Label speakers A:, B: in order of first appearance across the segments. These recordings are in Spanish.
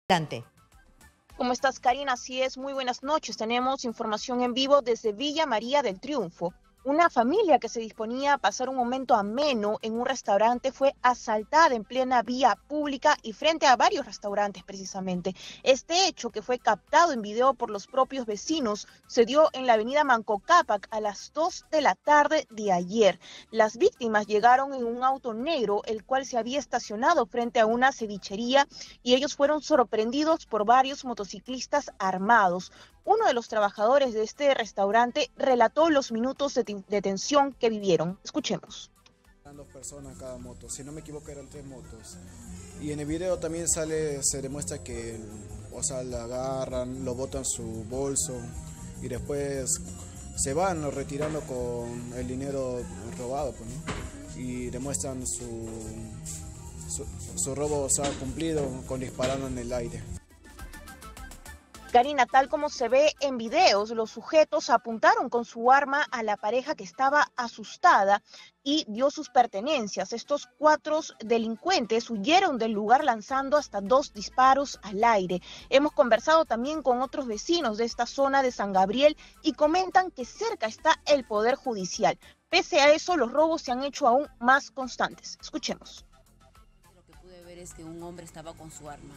A: Adelante.
B: ¿Cómo estás, Karina? Así es, muy buenas noches. Tenemos información en vivo desde Villa María del Triunfo. Una familia que se disponía a pasar un momento ameno en un restaurante fue asaltada en plena vía pública y frente a varios restaurantes precisamente. Este hecho, que fue captado en video por los propios vecinos, se dio en la avenida Manco Cápac a las 2 de la tarde de ayer. Las víctimas llegaron en un auto negro, el cual se había estacionado frente a una cevichería, y ellos fueron sorprendidos por varios motociclistas armados. Uno de los trabajadores de este restaurante relató los minutos de tensión que vivieron. Escuchemos.
C: Eran 2 personas cada moto, si no me equivoco eran 3 motos. Y en el video también se demuestra que, la agarran, lo botan su bolso y después se van retirando con el dinero robado, pues, ¿no? Y demuestran su robo cumplido con disparando en el aire.
B: Karina, tal como se ve en videos, los sujetos apuntaron con su arma a la pareja que estaba asustada y dio sus pertenencias. Estos 4 delincuentes huyeron del lugar lanzando hasta 2 disparos al aire. Hemos conversado también con otros vecinos de esta zona de San Gabriel y comentan que cerca está el Poder Judicial. Pese a eso, los robos se han hecho aún más constantes. Escuchemos.
D: Lo que pude ver es que un hombre estaba con su arma.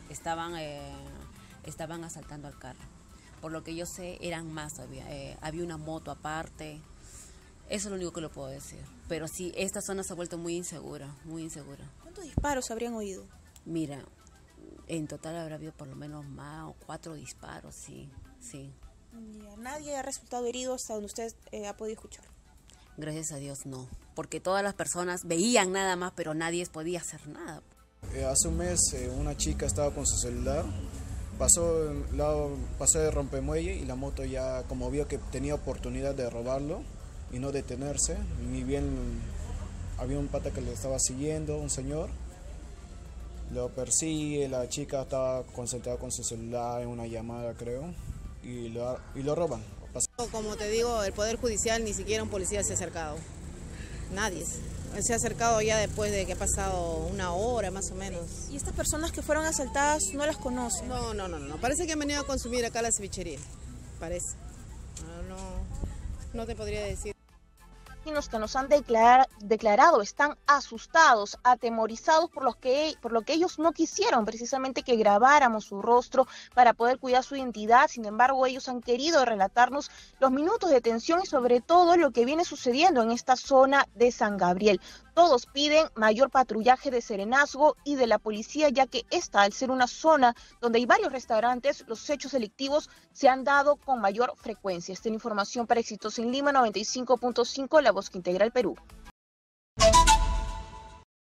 D: Estaban asaltando al carro. Por lo que yo sé, eran más, había una moto aparte. Eso es lo único que lo puedo decir. Pero sí, esta zona se ha vuelto muy insegura, muy insegura.
E: ¿Cuántos disparos habrían oído?
D: Mira, en total habrá habido por lo menos más o 4 disparos, sí.
E: Ya, ¿nadie ha resultado herido hasta donde usted ha podido escuchar?
D: Gracias a Dios no, porque todas las personas veían nada más, pero nadie podía hacer nada.
C: Hace un mes una chica estaba con su celular. Pasó de rompemuelle y la moto ya, como vio que tenía oportunidad de robarlo y no detenerse, ni bien había un pata que le estaba siguiendo, un señor, lo persigue, la chica estaba concentrada con su celular en una llamada, creo, y lo roban.
F: Como te digo, el Poder Judicial ni siquiera un policía se ha acercado, nadie. Se ha acercado ya después de que ha pasado una hora más o menos.
E: ¿Y estas personas que fueron asaltadas no las conocen?
F: No. Parece que han venido a consumir acá la cevichería. Parece. No te podría decir.
B: Los que nos han declarado están asustados, atemorizados por lo que ellos no quisieron precisamente que grabáramos su rostro para poder cuidar su identidad. Sin embargo, ellos han querido relatarnos los minutos de tensión y sobre todo lo que viene sucediendo en esta zona de San Gabriel. Todos piden mayor patrullaje de serenazgo y de la policía, ya que esta, al ser una zona donde hay varios restaurantes, los hechos delictivos se han dado con mayor frecuencia. Esta es la información para Éxitos en Lima 95.5, La Voz que Integra el Perú.